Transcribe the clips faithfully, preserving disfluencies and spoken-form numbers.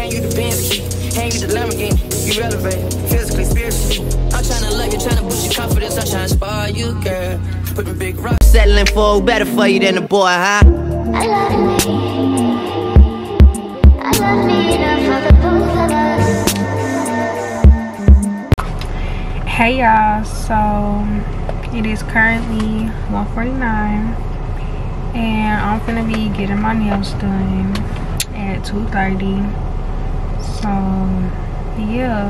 Hand you the Bentley, hand you the Lamborghini. You relevant, physically, spiritually. I'm tryna love you, tryna boost your confidence. I'm tryna spoil you, girl. Put me big rock. Settling for better for you than a boy, huh? I love me. I love me enough for the both of us. Hey y'all, so it is currently one forty-nine and I'm gonna be getting my nails done at two thirty. So yeah.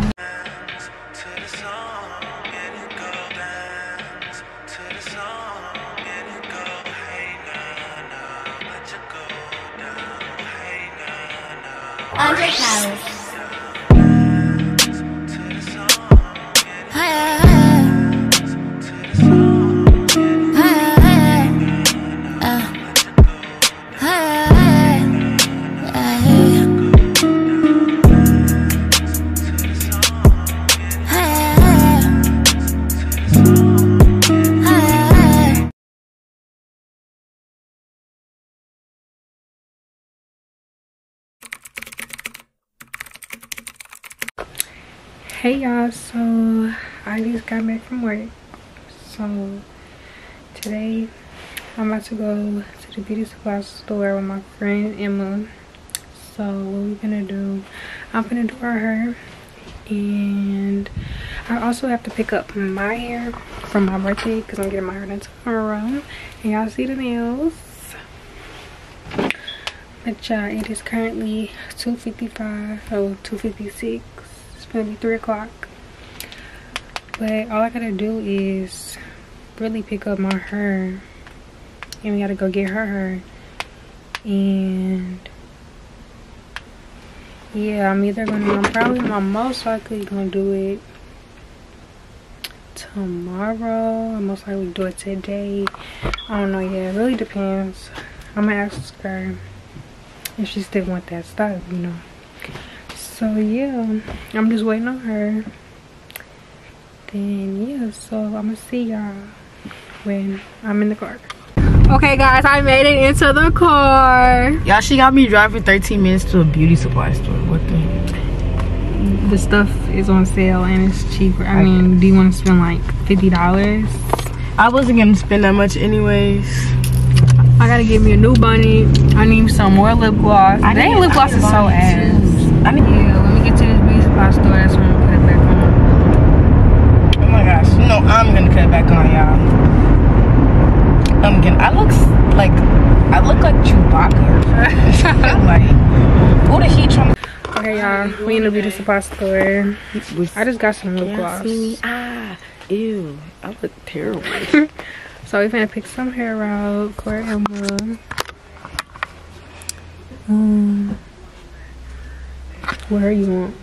Andre Palace. Hey y'all, so I just got back from work. So today I'm about to go to the beauty supply store with my friend Emma. So what we're gonna do, I'm gonna do her hair, and I also have to pick up my hair from my birthday because I'm getting my hair done tomorrow. And y'all see the nails. But y'all, it is currently two fifty-five, oh two fifty-six. It's gonna be three o'clock, but all I gotta do is really pick up my hair, and we gotta go get her hair. And yeah, I'm either gonna, I'm probably, I'm most likely gonna do it tomorrow. I'm most likely do it today. I don't know yet. It really depends. I'm gonna ask her if she still want that stuff, you know. So yeah, I'm just waiting on her. Then yeah, so I'm gonna see y'all when I'm in the car. Okay guys, I made it into the car. Y'all, she got me driving thirteen minutes to a beauty supply store. What the heck? The stuff is on sale and it's cheaper. I mean, do you want to spend like fifty dollars? I wasn't gonna spend that much anyways. I gotta get me a new bunny. I need some more lip gloss. I Dang, lip gloss is so ass. I need, yeah, when we get to this beauty supply store, that's when I'm gonna put it back on. Oh my gosh, you know I'm gonna cut it back on, y'all. I'm gonna, I look like, I look like Chewbacca. Like, what is he trying to? Okay, y'all, we in the beauty supply store. I just got some lip gloss. Ah, ew, I look terrible. So we're gonna pick some hair out. Corey Emma. Um, what hair you want?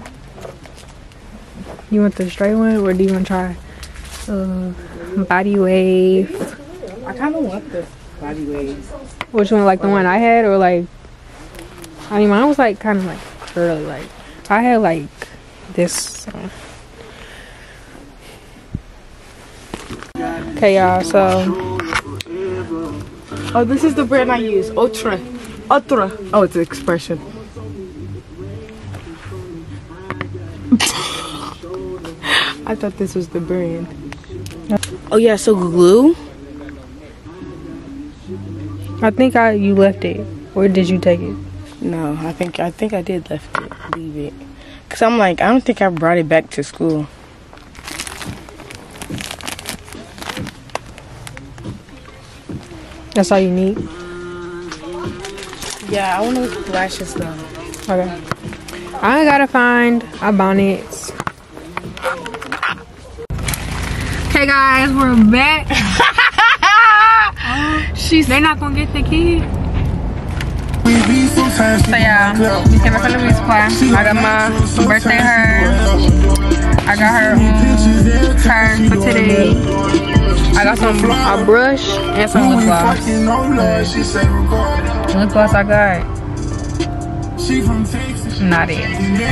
You want the straight one, or do you want to try uh, body wave? I kind of want the body wave. Which one, like the one I had, or like? I mean, mine was like kind of like curly. Like I had like this. Uh, Okay, y'all, so oh, this is the brand I use. Ultra. Ultra. Oh, it's an expression. I thought this was the brand. Oh yeah, so glue? I think I you left it. Or did you take it? No, I think I think I did left it. Leave it. Cause I'm like, I don't think I brought it back to school. That's all you need? Yeah, I want to look at lashes though. Okay. I gotta find a bonnet. Okay guys, we're back. She's they're not gonna get the key. So yeah, we came back from the beauty supply. I got my birthday hair. I got her um, hair for today. I got some a brush and some lip gloss. Lip gloss I got. Not it.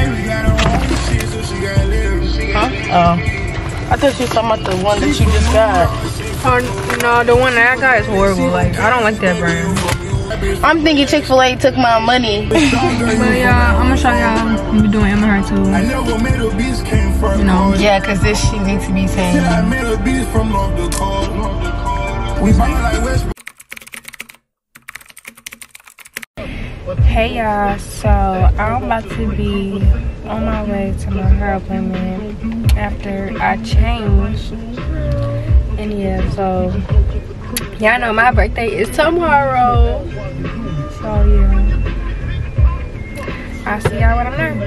Huh? Oh. I thought you were talking about the one that you just got. Oh no, the one that I got is horrible. Like I don't like that brand. I'm thinking Chick-fil-A took my money. But y'all, I'm gonna show y'all what we doing Emma her too. You know. Yeah, cause this shit needs to be tamed. Hey y'all, so I'm about to be on my way to my hair appointment after I changed. And yeah, so y'all know my birthday is tomorrow. So yeah, I'll see y'all when I'm there.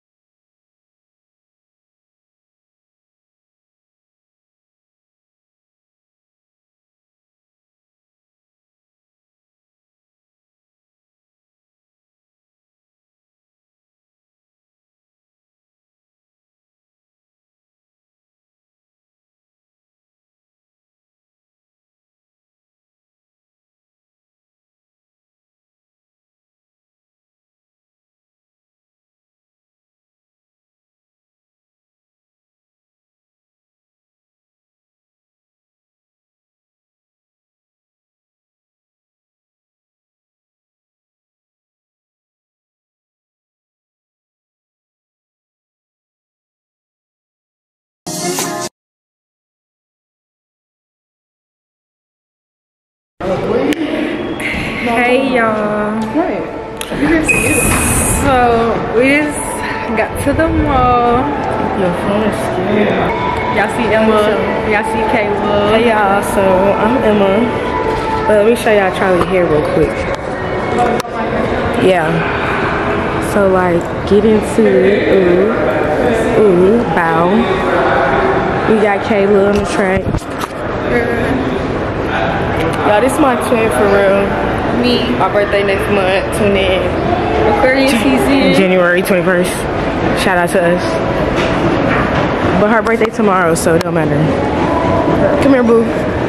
Hey y'all. So we just got to the mall. Your phone is scary. Y'all see Emma. Y'all see Kayla. Hey y'all, so I'm Emma. But let me show y'all Charlie hair real quick. Yeah. So like get into it. Ooh. Ooh. Bow. We got Kayla on the track. Y'all, this is my twin for real. Me. My birthday next month. Tune in. Aquarius season. January twenty-first. Shout out to us. But her birthday tomorrow, so it don't matter. Come here, boo.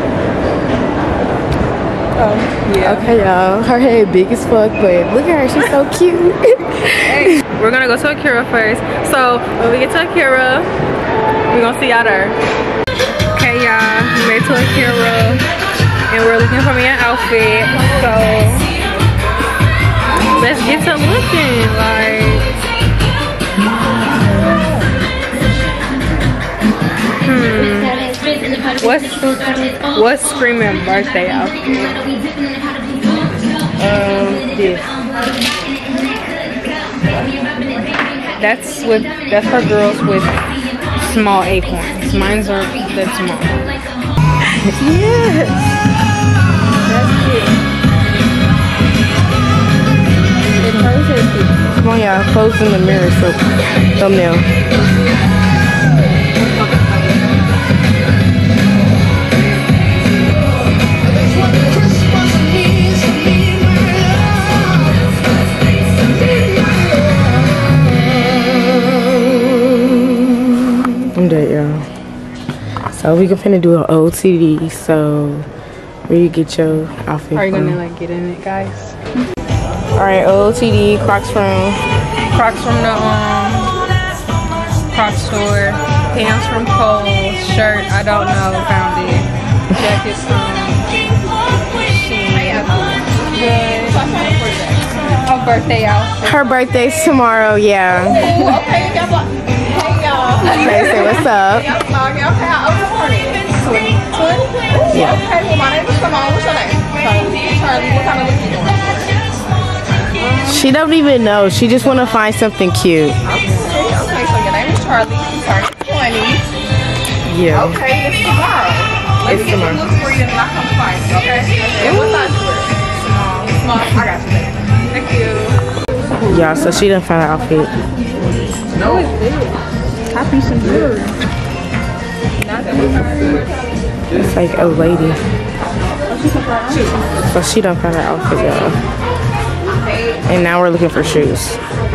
Oh, yeah. Okay, y'all. Her head big as fuck, but look at her. She's so cute. Hey, we're gonna go to Akira first. So when we get to Akira, we're gonna see y'all there. Okay, y'all. We made it to Akira. And we're looking for me an outfit, so let's get to looking. Like, hmm, what's what's screaming birthday outfit? Um, this. That's with that's for girls with small acorns. Mine's are that small. Yes. Come on, y'all. Pose in the mirror, so thumbnail. I'm dead, y'all. So we can finna do an O T D. So where you get your outfit Are you from? gonna like get in it, guys? Alright, O T D, Crocs from Crocs from the um Crocs store, pants from Kohl's, shirt I don't know, found it, jacket from Shein. Good. A birthday outfit. her birthday's tomorrow, yeah. Okay, hey y'all. Okay, say what's up. Okay, okay, I was morning. Twenty. Twenty? Yeah. Okay, well my name is Simone. What's your name? Charlie. Charlie, what kind of look you doing? She don't even know. She just want to find something cute. Okay, okay, so your name is Charlie. You turned twenty. Yeah. Okay, this is tomorrow. Let It's me get tomorrow. some looks for you and I'll come find you, okay? And what size you wear? Small. Small. I got you, baby. Thank you. Yeah, so she done found an outfit. No, it's good. Top piece and good. It's like a lady. So she done found an outfit, y'all. And now we're looking for shoes.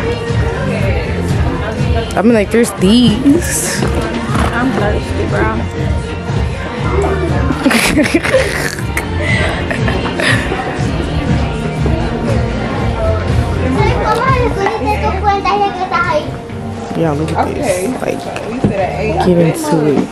I mean, like, there's these. I'm thirsty, bro. Yeah, look at Okay. this. Like, We said at eight. get into it.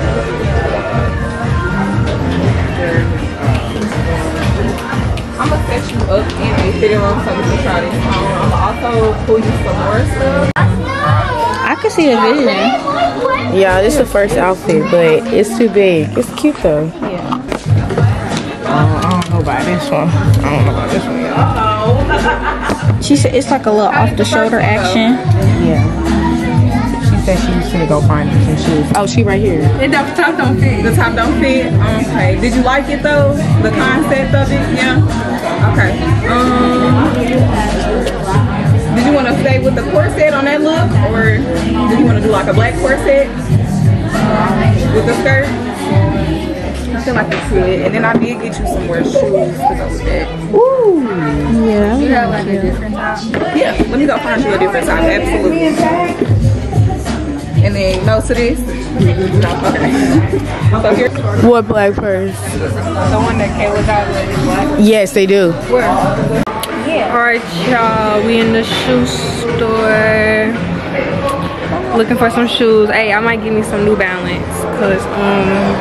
I'm gonna say up in a fitting room so we can try this on. I'm also pull you some more stuff. I can see the vision. Yeah, this is the first outfit, but it's too big. It's cute though. Yeah. Uh, I don't know about this one. I don't know about this one, y'all. She said it's like a little off the shoulder action. Yeah. She said she was gonna go find her some shoes. Oh, she right here. It the top don't fit. The top don't fit. Okay. Did you like it though? The concept of it? Yeah. Okay. Um. Did you want to stay with the corset on that look, or did you want to do like a black corset with the skirt? I feel like it's good. And then I did get you some more shoes to go with that. Ooh. Yeah. You got like a different top? Yeah. Let me go find you a different top. Absolutely. And then no to this? No. Okay. So here. What black purse? The one that came without the black. Yes, they do. Where? Alright, y'all. We in the shoe store. Looking for some shoes. Hey, I might give me some New Balance. Cause, um...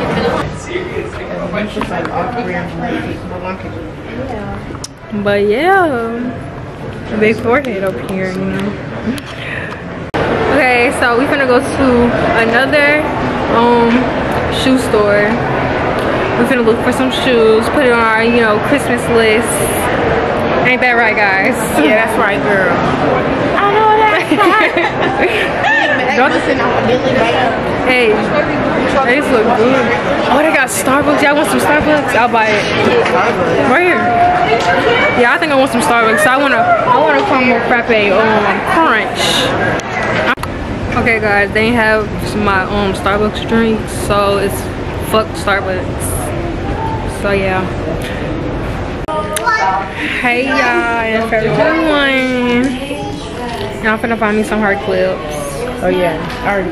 But yeah. Big forehead up here, you know. Okay, so we finna go to another um shoe store. We finna look for some shoes, put it on our, you know, Christmas list. Ain't that right, guys? Yeah, that's right, girl. I know that's right. Hey, these look good. Oh, they got Starbucks. Y'all want some Starbucks? I'll buy it. Right here. Yeah, I think I want some Starbucks. So I wanna, I want a caramel frappe um crunch. Okay, guys, they have my um Starbucks drink, so it's fuck Starbucks. So yeah. Hey y'all, and for everyone, y'all finna find me some hard clips. Oh yeah, I already.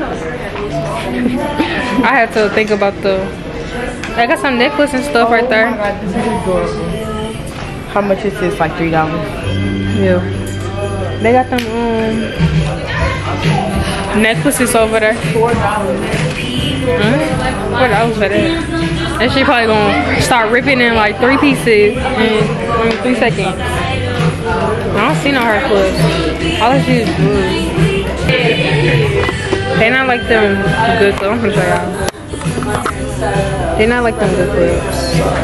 I had to think about the. I got some necklace and stuff oh, right there. Oh my god, this is adorable. How much is this? Like three dollars. Yeah. They got them um necklaces over there. Four dollars. Mm-hmm. Four dollars for that. And she probably gonna start ripping in like three pieces in, in three seconds. I don't see no hard clips. All I see is blue. They not like them good clips. I'm gonna show y'all. They not like them good clips.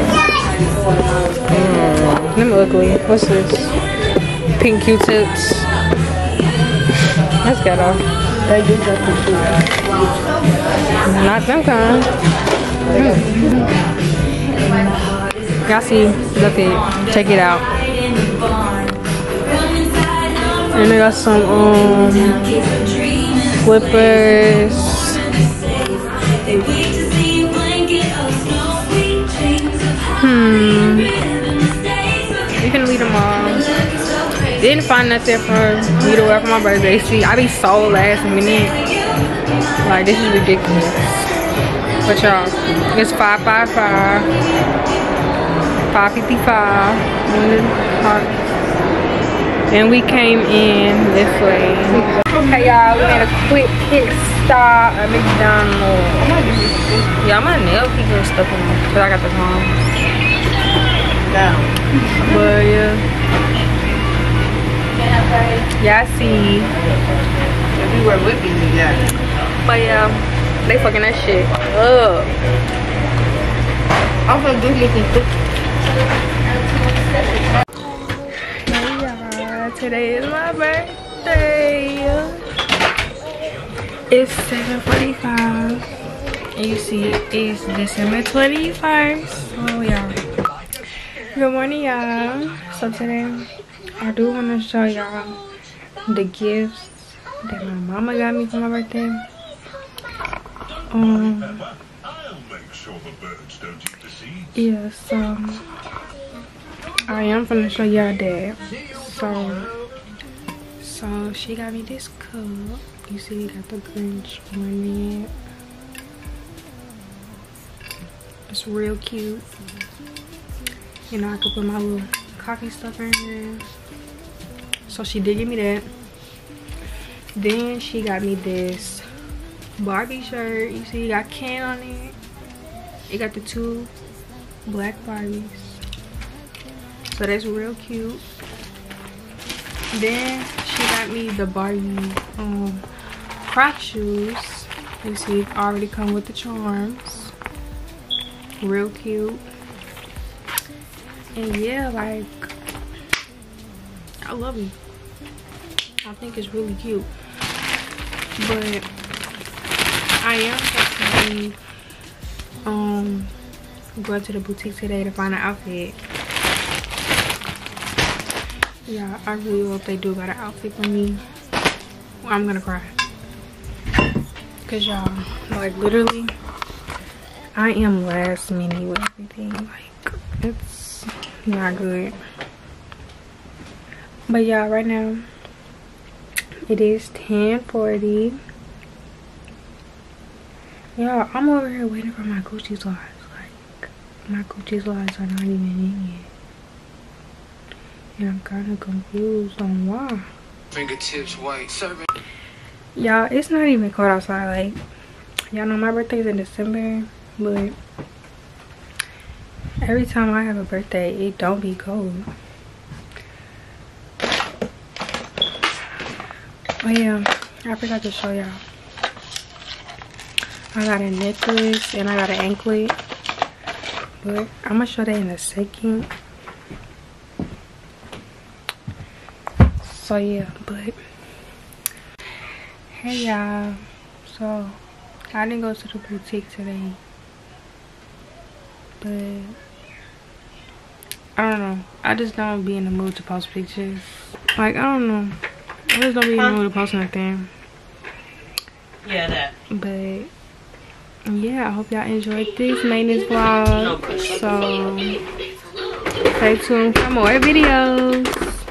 Mm, them ugly. What's this? Pink Q-tips. That's ghetto. They do just the shoes. Not them kind. Mm. Y'all see, look it, check it out. And they got some um flippers. Hmm. You can leave them all. Didn't find nothing for me to wear for my birthday. See, I be so last minute. Like, this is ridiculous. But y'all, it's five five five, five fifty-five. And we came in this way. Hey y'all, we made a quick pit stop at McDonald's. Yeah, my nail keep getting stuck in them because I got the phone. Down. But yeah. Yeah, I see. If you were looking, yeah. But yeah, they fucking that shit up. I'm gonna do looking quick. Hey y'all, today is my birthday. It's seven forty-five. And you see it's December twenty-first. Oh yeah. Good morning, y'all. So today I do want to show y'all the gifts that my mama got me for my birthday. Um, yeah, so I am gonna show y'all that. So, so she got me this cup. You see, it got the Grinch on it. It's real cute. You know, I could put my little coffee stuff in here. So she did give me that. Then she got me this Barbie shirt. You see, it got Ken on it. It got the two black Barbies. So that's real cute. Then she got me the Barbie um Croc shoes. You see, it already come with the charms. Real cute. And yeah, like, I love it. I think it's really cute. But I am definitely um going to the boutique today to find an outfit. Yeah, I really hope they do got an outfit for me. Well, I'm gonna cry. Cause y'all, like, literally, I am last minute with everything. Like, it's not good. But y'all, right now it is ten forty. Y'all, I'm over here waiting for my Gucci slides. Like, my Gucci slides are not even in yet. And I'm kind of confused on why. Fingertips white serving. Y'all, it's not even cold outside. Like, y'all know my birthday's in December, but every time I have a birthday, it don't be cold. Oh yeah, I forgot to show y'all. I got a necklace and I got an anklet, but I'm gonna show that in a second. So yeah, but hey y'all, so I didn't go to the boutique today, but I don't know, I just don't be in the mood to post pictures. Like, I don't know, I just don't be in the mood to post nothing. Yeah, that. But yeah, I hope y'all enjoyed this maintenance vlog. So stay tuned for more videos.